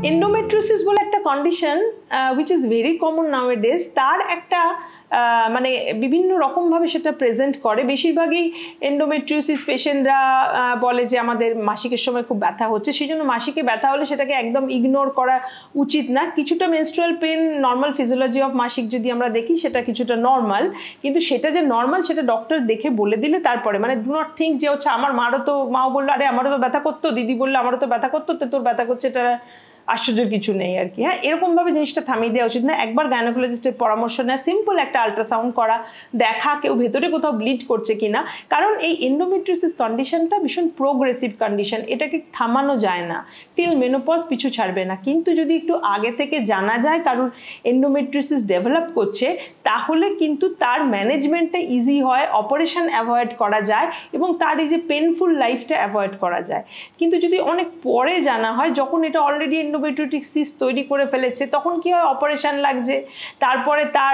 Endometriosis বলে একটা condition which is very common nowadays, তার একটা মানে বিভিন্ন রকমভাবে সেটা প্রেজেন্ট করে। বেশিরভাগই এন্ডোমেট্রিওসিস পেশেন্টরা বলে যে আমাদের মাসিকের সময় খুব ব্যথা হচ্ছে, সেই জন্য মাসিকে ব্যথা হলে সেটাকে একদম ইগনোর করা উচিত না। কিছুটা menstrual pain, normal physiology of মাসিক যদি আমরা দেখি সেটা কিছুটা নর্মাল, কিন্তু সেটা যে নর্মাল সেটা ডক্টর দেখে বলে দিলে তারপরে, মানে ডু নট থিঙ্ক যে হচ্ছে আমার মাও বললো আরে আমারও তো ব্যথা করতো, দিদি বললো আমারও তো ব্যথা করতো, তো তোর ব্যথা করছে, এটা আশ্চর্যের কিছু নেই আর কি। হ্যাঁ, এরকমভাবে জিনিসটা থামিয়ে দেওয়া উচিত না। একবার গাইনোকোলজিস্টের পরামর্শ নেওয়া, সিম্পল একটা আল্ট্রাসাউন্ড করা, দেখা কেউ ভেতরে কোথাও ব্লিড করছে কিনা, কারণ এই এন্ডোমেট্রিওসিস কন্ডিশনটা ভীষণ প্রোগ্রেসিভ কন্ডিশন, এটাকে থামানো যায় না, টিল মেনোপজ পিছু ছাড়বে না। কিন্তু যদি একটু আগে থেকে জানা যায় কারণ এন্ডোমেট্রিওসিস ডেভেলপ করছে, তাহলে কিন্তু তার ম্যানেজমেন্টটা ইজি হয়, অপারেশন অ্যাভয়েড করা যায় এবং তার এই যে পেনফুল লাইফটা অ্যাভয়েড করা যায়। কিন্তু যদি অনেক পরে জানা হয়, যখন এটা অলরেডি এন্ডোমেট্রিওটিক সিস্ট তৈরি করে ফেলেছে, তখন কি হয়, অপারেশন লাগছে, তারপরে তার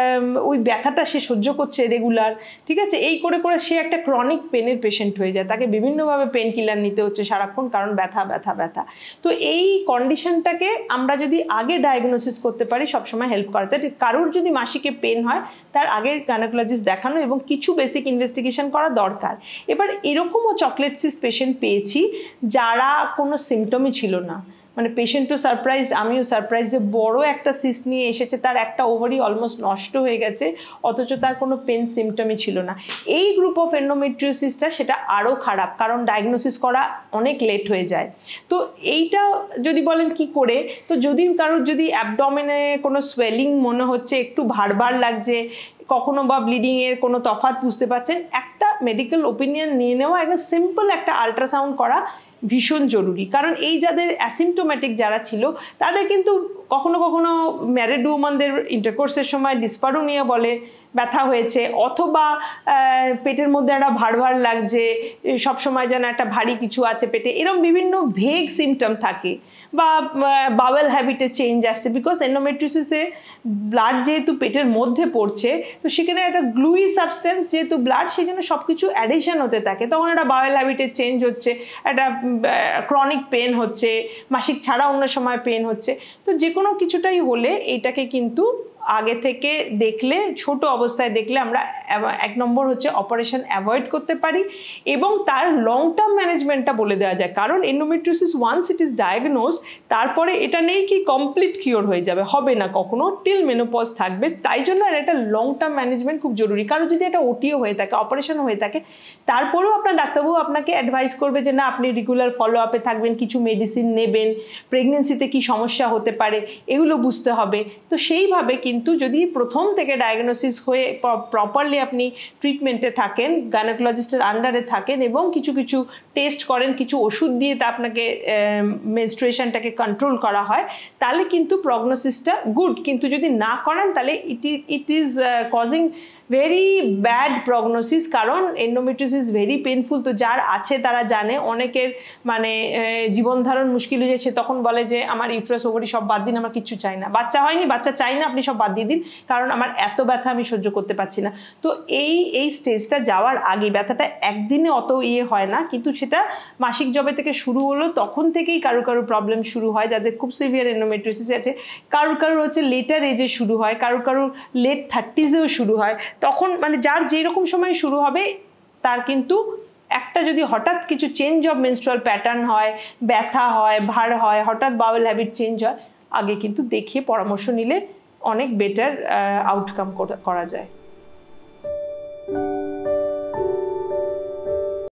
ওই ব্যথাটা সে সহ্য করছে রেগুলার, ঠিক আছে, এই করে করে সে একটা ক্রনিক পেনের পেশেন্ট হয়ে যায়, তাকে বিভিন্নভাবে পেন কিলার নিতে হচ্ছে সারাক্ষণ, কারণ ব্যথা ব্যথা ব্যথা। তো এই কন্ডিশনটাকে আমরা যদি আগে ডায়াগনোসিস করতে পারি সবসময় হেল্প করাতে। কারোর যদি মাসিকে পেন হয় তার আগে গাইনোকোলজিস্ট দেখানো এবং কিছু বেসিক ইনভেস্টিগেশন করা দরকার। এবার এরকমও চকলেট সিস্ট পেশেন্ট পেয়েছি যারা কোনো সিমটমই ছিল না, মানে পেশেন্টও সারপ্রাইজড, আমিও সারপ্রাইজ যে বড় একটা সিস্ট নিয়ে এসেছে, তার একটা ওভারি অলমোস্ট নষ্ট হয়ে গেছে, অথচ তার কোনো পেন সিমটমই ছিল না। এই গ্রুপ অফ এন্ডোমেট্রিওসিসটা সেটা আরও খারাপ, কারণ ডায়াগনোসিস করা অনেক লেট হয়ে যায়। তো এইটা যদি বলেন কি করে, তো যদি কারোর যদি অ্যাবডোমেনে কোনো সোয়েলিং মনে হচ্ছে, একটু ভার লাগছে, কখনো বা ব্লিডিংয়ের কোনো তফাৎ বুঝতে পারছেন, একটা মেডিকেল ওপিনিয়ন নিয়ে নেওয়া, একদম সিম্পল একটা আল্ট্রাসাউন্ড করা ভীষণ জরুরি। কারণ এই যাদের অ্যাসিমটোম্যাটিক যারা ছিল, তাদের কিন্তু কখনো কখনো ম্যারিড উমানদের ইন্টারকোর্সের সময় ডিসপারোনিয়া বলে ব্যথা হয়েছে, অথবা পেটের মধ্যে একটা ভার লাগছে, সবসময় যেন একটা ভারী কিছু আছে পেটে, এরকম বিভিন্ন ভেগ সিমটম থাকে, বা বাওয়েল হ্যাবিটে চেঞ্জ আসছে, বিকজ এন্ডোমেট্রিওসিসে ব্লাড যেহেতু পেটের মধ্যে পড়ছে, তো সেখানে একটা গ্লুই সাবস্টেন্স যেহেতু ব্লাড, সেই জন্য সব কিছু অ্যাডিশন হতে থাকে, তখন একটা বাওয়েল হ্যাবিটের চেঞ্জ হচ্ছে, একটা ক্রনিক পেন হচ্ছে, মাসিক ছাড়া অন্য সময় পেন হচ্ছে। তো যে কোনো কিছুটাই হলে এইটাকে কিন্তু আগে থেকে দেখলে, ছোট অবস্থায় দেখলে আমরা এক নম্বর হচ্ছে অপারেশন অ্যাভয়েড করতে পারি এবং তার লং টার্ম ম্যানেজমেন্টটা বলে দেওয়া যায়। কারণ endometriosis once it is diagnose, তারপরে এটা নেই কি কমপ্লিট কিওর হয়ে যাবে, হবে না কখনো, টিল মেনোপজ থাকবে। তাই জন্য এটা লং টার্ম ম্যানেজমেন্ট খুব জরুরি। কারণ যদি এটা ওটিও হয়ে থাকে, অপারেশন হয়ে থাকে, তারপরেও আপনার ডাক্তারবাবু আপনাকে অ্যাডভাইস করবে যে না আপনি রেগুলার ফলো আপে থাকবেন, কিছু মেডিসিন নেবেন, প্রেগনেন্সিতে কি সমস্যা হতে পারে এগুলো বুঝতে হবে। তো সেইভাবে কিন্তু যদি প্রথম থেকে ডায়াগনোসিস হয়ে প্রপারলি আপনি ট্রিটমেন্টে থাকেন, গাইনোকোলজিস্টের আন্ডারে থাকেন এবং কিছু কিছু টেস্ট করেন, কিছু ওষুধ দিয়ে তা আপনাকে মেনস্ট্রুয়েশনটাকে কন্ট্রোল করা হয়, তাহলে কিন্তু প্রগনোসিসটা গুড। কিন্তু যদি না করেন তাহলে it is causing very bad prognosis, কারণ এন্ডোমেট্রিওসিস ভেরি পেনফুল। তো যার আছে তারা জানে, অনেকের মানে জীবন ধারণ মুশকিল হয়ে যায়, সে তখন বলে যে আমার ইউট্রাস ওভারি সব বাদ দিন, আমার কিচ্ছু চাই না, বাচ্চা হয়নি, বাচ্চা চাই না, আপনি সব বাদ দিয়ে দিন, কারণ আমার এত ব্যথা আমি সহ্য করতে পারছি না। তো এই স্টেজটা যাওয়ার আগে ব্যথাটা একদিনে অত হয় না, কিন্তু সেটা মাসিক জবে থেকে শুরু হলো তখন থেকেই কারো কারো প্রবলেম শুরু হয়, যাদের খুব সিভিয়ার এন্ডোমেট্রিওসিস আছে। কারোর হচ্ছে লেটার এজে শুরু হয়, কারোর লেট 30s-এও শুরু হয়। তখন মানে যার যেরকম সময় শুরু হবে, তার কিন্তু একটা যদি হঠাৎ কিছু চেঞ্জ অফ মেনস্ট্রুয়াল প্যাটার্ন হয়, ব্যথা হয়, ভার হয়, হঠাৎ বাওয়েল হ্যাবিট চেঞ্জ হয়, আগে কিন্তু দেখিয়ে পরামর্শ নিলে অনেক বেটার আউটকাম করা যায়।